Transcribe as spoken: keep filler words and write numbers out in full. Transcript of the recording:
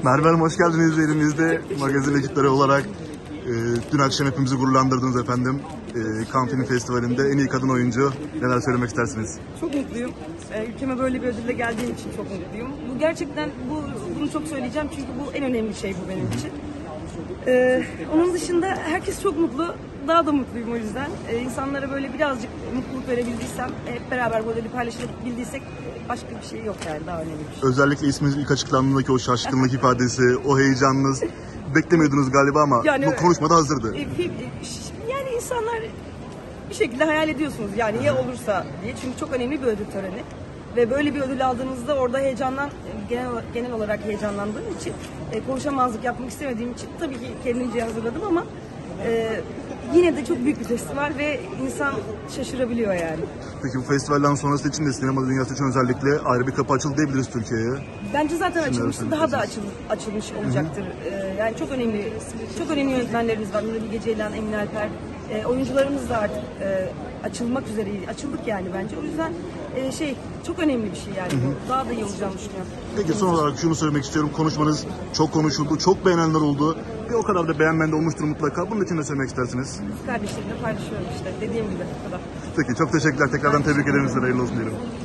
Merve Hanım hoş geldiniz elimizde. Magazin ekipleri olarak e, dün akşam hepimizi gururlandırdınız efendim. E, Cannes Film Festivali'nde en iyi kadın oyuncu. Neler söylemek istersiniz? Çok mutluyum. E, ülkeme böyle bir ödülle geldiğim için çok mutluyum. Bu gerçekten, bu bunu çok söyleyeceğim çünkü bu en önemli şey bu benim için. E, onun dışında herkes çok mutlu. Daha da mutluyum o yüzden. E, insanlara böyle birazcık mutluluk verebildiysem, hep beraber bu ödülü paylaşabildiysek başka bir şey yok yani, daha önemli bir şey. Özellikle isminiz ilk açıklandığındaki o şaşkınlık ifadesi, o heyecanınız beklemiyordunuz galiba ama Yani, bu konuşmada hazırdı. E, yani insanlar bir şekilde hayal ediyorsunuz yani ya olursa diye, çünkü çok önemli bir ödül töreni. Ve böyle bir ödül aldığınızda orada heyecandan, genel, genel olarak heyecanlandığım için, e, konuşamazlık yapmak istemediğim için tabii ki kendimce hazırladım ama e, yine de çok büyük bir festival ve insan şaşırabiliyor yani. Peki bu festivalden sonrası için de sinema dünyası için özellikle ayrı bir kapı açıldı diyebiliriz Türkiye'ye. Bence zaten Şimdi açılmıştı, daha da açıl, açılmış olacaktır. Ee, yani çok önemli, çok önemli yönetmenlerimiz var. Nuri Bilge Ceylan, Emin Alper. Ee, oyuncularımız da artık e, açılmak üzere, açıldık yani bence. O yüzden e, şey, çok önemli bir şey yani. Bu. Daha da iyi olacağını düşünüyorum. Peki son olarak şunu söylemek istiyorum. Konuşmanız çok konuşuldu, çok beğenenler oldu. Bir o kadar da beğenmen de olmuştur mutlaka. Bunun için ne söylemek istersiniz? Kardeşlerimle paylaşıyorum işte, dediğim gibi bu kadar. Peki çok teşekkürler. Tekrardan tebrik ederim size. Hayırlı olsun diyelim.